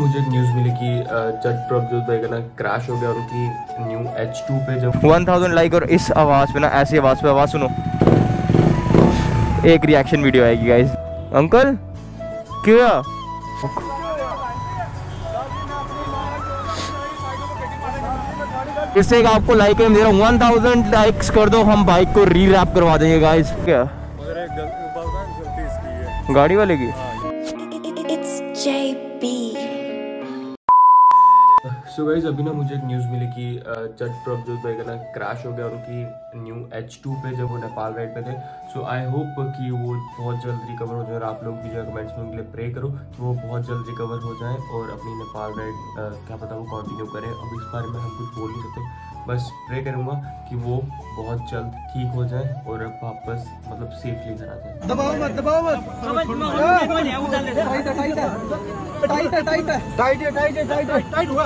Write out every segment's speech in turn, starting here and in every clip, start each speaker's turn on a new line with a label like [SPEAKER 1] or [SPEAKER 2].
[SPEAKER 1] मुझे एक न्यूज़ मिली कि जट प्रभजोत भाई का ना क्रैश हो गया उनकी न्यू H2 पे। जब 1000 लाइक और इस आवाज़ पे ना, ऐसी आवाज़ पे आवाज़ सुनो, एक रिएक्शन वीडियो आएगी गाइस। अंकल क्या इससे एक आपको लाइक दे रहा हूँ, 1000 लाइक्स कर दो, हम बाइक को री रैप करवा देंगे गाइस। क्या गाड़ी वाले की? सो गाइस अभी ना मुझे एक न्यूज़ मिली कि जट प्रभजोत भाई का ना क्रैश हो गया उनकी न्यू H2 पे जब वो नेपाल राइड पे थे। सो आई होप कि वो बहुत जल्द रिकवर हो जाए और आप लोग भी जो कमेंट्स में उनके लिए प्रे करो कि वो बहुत जल्द रिकवर हो जाए और अपनी नेपाल राइड क्या पता वो कंटिन्यू करें। अब इस बारे में हम कुछ बोल नहीं सकते, बस प्रे करूँगा कि वो बहुत जल्द ठीक हो जाए और वापस मतलब सेफली घर आ जाए।
[SPEAKER 2] दबाओ मत, दबाओ मत। टाइट हुआ।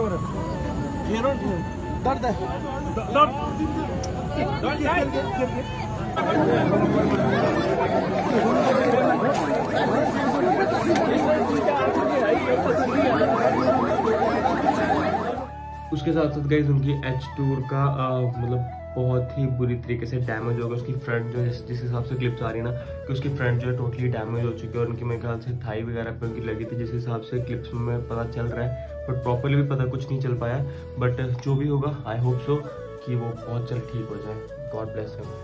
[SPEAKER 2] दर्द है।
[SPEAKER 1] उसके साथ साथ गाइस उनकी H2 का मतलब बहुत ही बुरी तरीके से डैमेज हो गया। उसकी फ्रंट जो जिस हिसाब से क्लिप्स आ रही है ना कि उसकी फ्रंट जो है टोटली डैमेज हो चुकी है और उनकी मेरे ख्याल से थाई वगैरह पे उनकी लगी थी, जिस हिसाब से क्लिप्स में पता चल रहा है, बट प्रॉपरली भी पता कुछ नहीं चल पाया। बट जो भी होगा आई होप सो कि वो बहुत जल्द ठीक हो जाए। God bless him.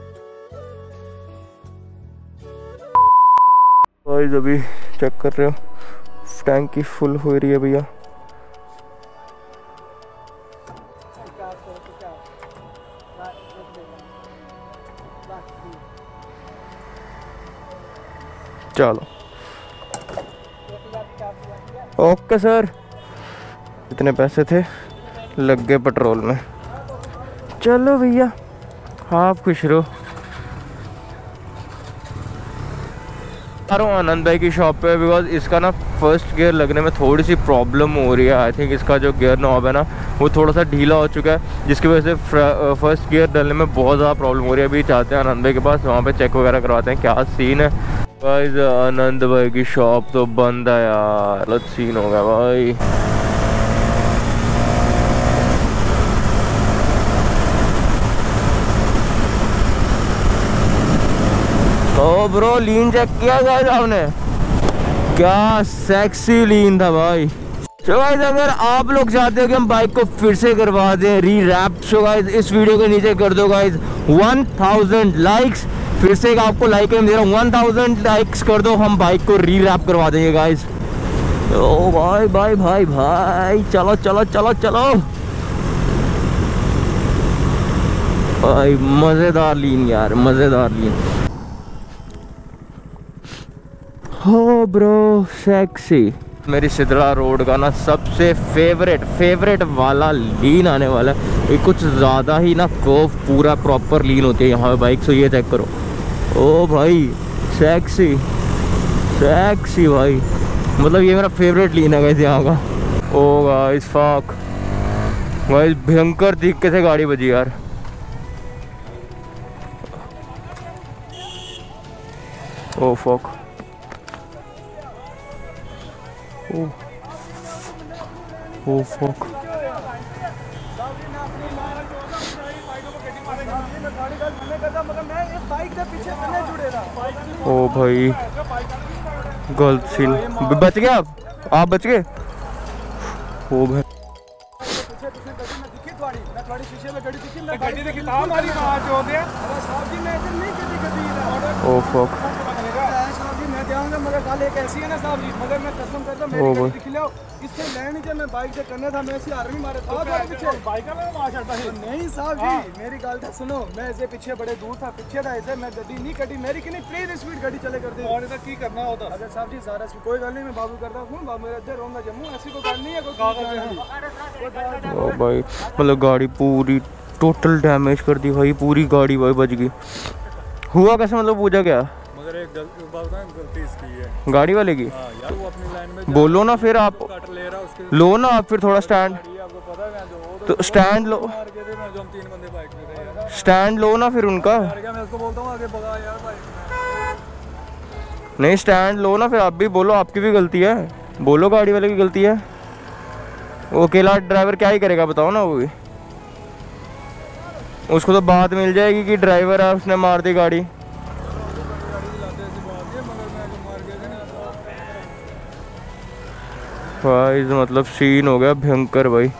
[SPEAKER 1] गाइस अभी चेक कर रहे हो, टैंकी फुल हो रही है भैया। चलो ओके सर, इतने पैसे थे लग गए पेट्रोल में। चलो भैया आप खुश रहो। आनंद भाई की शॉप पे बिकॉज इसका ना फर्स्ट गियर लगने में थोड़ी सी प्रॉब्लम हो रही है। आई थिंक इसका जो गियर नॉब है ना वो थोड़ा सा ढीला हो चुका है, जिसकी वजह से फर्स्ट गियर डालने में बहुत ज़्यादा प्रॉब्लम हो रही है। अभी चाहते हैं आनंद भाई के पास, वहाँ पे चेक वगैरह करवाते हैं क्या सीन है। गाइस आनंद भाई की शॉप तो बंद है यार, गलत सीन हो गया भाई। ओ ब्रो लीन चेक किया गाइस आपने? क्या सेक्सी लीन था भाई। सो गाइस अगर आप लोग चाहते हो कि हम बाइक को फिर से करवा दें री रैप, सो गाइस इस वीडियो के नीचे कर दो गाइस 1000 लाइक्स। फिर से आपको लाइक दे रहा हूँ, 1000 लाइक्स कर दो, हम बाइक को री रैप करवा देंगे गाइस। ओ भाई भाई भाई भाई चलो चलो चलो चलो भाई, मजेदार लीन यार, मजेदार लीन। हो ब्रो सेक्सी। मेरी सिदड़ा रोड का ना सबसे फेवरेट वाला लीन आने वाला है। ये कुछ ज़्यादा ही ना कर्व पूरा प्रॉपर लीन होती है यहाँ पे बाइक। सो ये चेक करो, ओ भाई सेक्सी सेक्सी भाई, मतलब ये मेरा फेवरेट लीन है गाइस यहाँ का। ओ गाइस फक गाइस, भयंकर तरीके से गाड़ी बजी यार। ओ फक, ओ फक, ओ भाई गलत सीन। बच गए आप बच गए। ओ भाई ओ फक, मगर गाल एक ऐसी है ना साहब जी, मगर मैं कसम करता हूं मेरी गाड़ी खिलाओ इससे लैंड जब मैं बाइक से करने था मैं ऐसे आर्मी मारे था पीछे बाइक में मार चढ़ता है। नहीं साहब जी मेरी गाल था सुनो, मैं ऐसे पीछे बड़े दूर था, पीछे था ऐसे, मैं गड्डी नहीं कटी मेरी कि नहीं, प्लीज स्पीड गाड़ी चले कर दे और इधर की करना होता। अगर साहब जी सारा कोई गल नहीं, मैं बाबू करता हूं, बाबू मेरा इधर रहूंगा जम्मू, ऐसी कोई गल नहीं है, कोई कागज। ओ भाई मतलब गाड़ी पूरी टोटल डैमेज कर दी भाई, पूरी गाड़ी भाई बच गई। हुआ कैसे, मतलब पूछा क्या? मगर एक गलती इसकी है गाड़ी वाले की। यार वो अपनी लाइन में बोलो ना, फिर आप ले रहा उसके लो ना, आप फिर थोड़ा स्टैंड, आपको पता है तो स्टैंड लो, जो हम 3 बंदे बाइक में थे यार, स्टैंड लो ना फिर उनका। मैं उसको बोलता हूं आगे भगा यार बाइक में। नहीं स्टैंड लो ना, फिर आप भी बोलो आपकी भी गलती है।
[SPEAKER 3] बोलो गाड़ी वाले की गलती है। वो अकेला ड्राइवर क्या ही करेगा बताओ ना। वो भी उसको तो बात मिल जाएगी कि ड्राइवर है उसने मार दी गाड़ी। भाई मतलब सीन हो गया भयंकर भाई।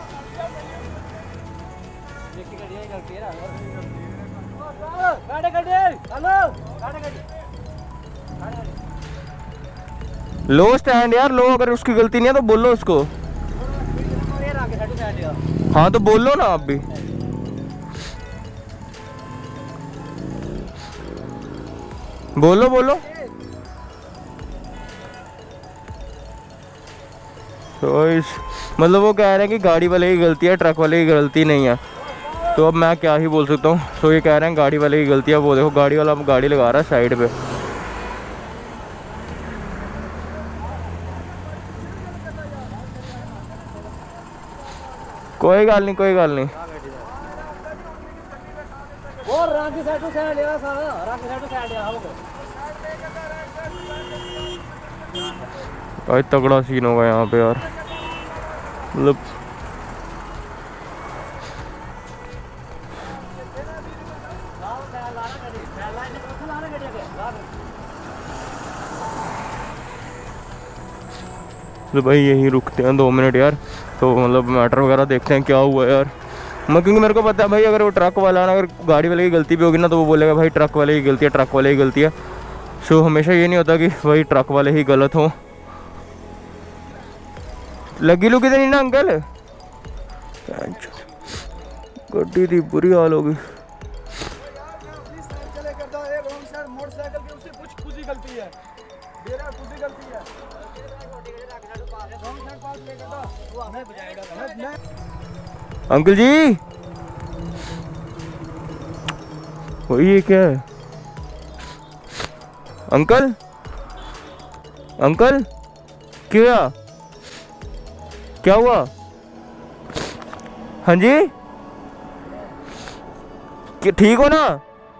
[SPEAKER 3] लो स्टैंड यार, लो। अगर उसकी गलती नहीं है तो बोलो उसको। हाँ तो बोलो ना आप भी। बोलो बोलो। तो मतलब वो कह रहे हैं कि गाड़ी वाले की गलती है, ट्रक वाले की गलती नहीं है। तो अब मैं क्या ही बोल सकता हूँ। तो ये कह रहे हैं गाड़ी वाले की गलती है। वो देखो गाड़ी वाला अब गाड़ी लगा रहा है साइड पे। कोई गल नहीं, कोई गल नहीं। भाई तगड़ा सीन होगा यहाँ पे यार। मतलब तो भाई यहीं रुकते हैं 2 मिनट यार। तो मतलब मैटर वगैरह देखते हैं क्या हुआ यार। मैं क्योंकि मेरे को पता है भाई अगर वो ट्रक वाला ना, अगर गाड़ी वाले की गलती भी होगी ना तो वो बोलेगा भाई ट्रक वाले की गलती है, ट्रक वाले की गलती है। सो हमेशा ये नहीं होता कि भाई ट्रक वाले ही गलत हो। लगी लुगी तो नहीं ना अंकल? गड्डी थी बुरी हाल होगी। अंकल जी वही ये क्या है? अंकल अंकल क्या हुआ? हाँ जी ठीक हो ना?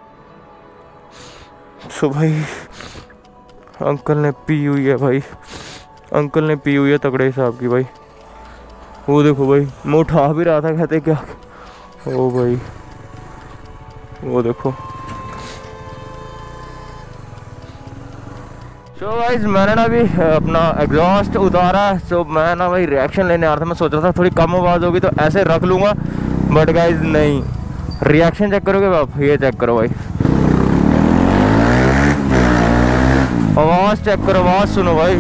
[SPEAKER 3] सो भाई अंकल ने पी हुई है भाई। अंकल ने पी हुई है तगड़े हिसाब की भाई। वो देखो भाई मैं उठा भी रहा था, कहते क्या। ओ भाई वो देखो। सो गाइस मैंने ना अभी अपना एग्जॉस्ट उतारा। सो मैं ना भाई रिएक्शन लेने आ रहा था। मैं सोच रहा था थोड़ी कम आवाज़ होगी तो ऐसे रख लूँगा, बट गाइस नहीं। रिएक्शन चेक करोगे आप? ये चेक करो भाई, आवाज़ चेक करो, आवाज़ सुनो भाई।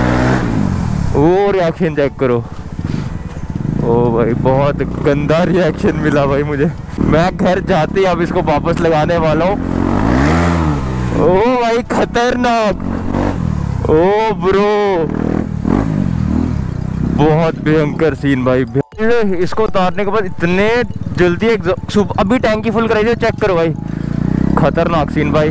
[SPEAKER 3] वो रिएक्शन चेक करो। ओ भाई बहुत गंदा रिएक्शन मिला भाई मुझे। मैं घर जाते ही अब इसको वापस लगाने वाला हूँ। ओ भाई खतरनाक। ओ ब्रो बहुत भयंकर सीन भाई। इसको उतारने के बाद इतने जल्दी अभी टैंकी फुल कराई, चेक करो भाई। खतरनाक सीन भाई।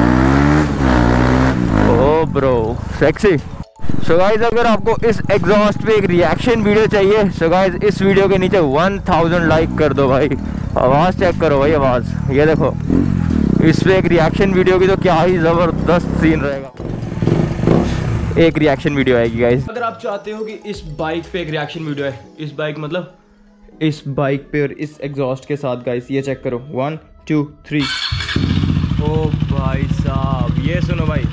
[SPEAKER 3] Oh bro sexy. So guys अगर आपको इस एग्जॉस्ट पे एक रिएक्शन वीडियो चाहिए, सो गाइज इस वीडियो के नीचे 1000 लाइक कर दो भाई। आवाज़ चेक करो भाई, आवाज़ ये देखो। इस पे एक रिएक्शन वीडियो की तो क्या ही ज़बरदस्त सीन रहेगा। एक रिएक्शन वीडियो आएगी गाइज। अगर आप चाहते हो कि इस बाइक पे एक रिएक्शन वीडियो है, इस बाइक मतलब इस बाइक पे और इस एग्जॉस्ट के साथ गाइज, ये चेक करो 1 2 3। ओ भाई साहब ये सुनो भाई।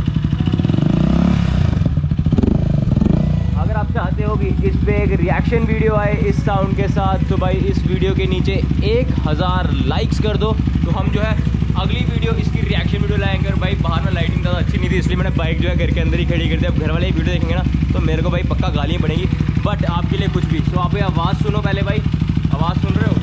[SPEAKER 3] अगर आप चाहते हो कि इस पे एक रिएक्शन वीडियो आए इस साउंड के साथ, तो भाई इस वीडियो के नीचे 1000 लाइक्स कर दो। तो हम जो है अगली वीडियो इसकी रिएक्शन वीडियो लाएंगे। और भाई बाहर में लाइटिंग ज़्यादा अच्छी नहीं थी, इसलिए मैंने बाइक जो है घर के अंदर ही खड़ी कर दी। अब घर वाले वीडियो देखेंगे ना तो मेरे को भाई पक्का गालियाँ पड़ेंगी, बट आपके लिए कुछ भी। तो आप ये आवाज़ सुनो पहले भाई, आवाज़ सुन रहे हो?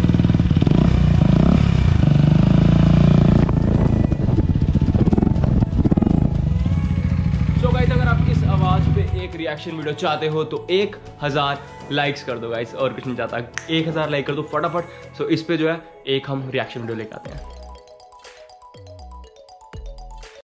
[SPEAKER 3] सो गाइस अगर आप इस आवाज़ पे एक रिएक्शन वीडियो चाहते हो तो 1000 लाइक्स कर दो गाइस, और कुछ नहीं चाहता। 1000 लाइक कर दो फटाफट। सो इस पे जो है एक हम रिएक्शन वीडियो लेकर आते हैं।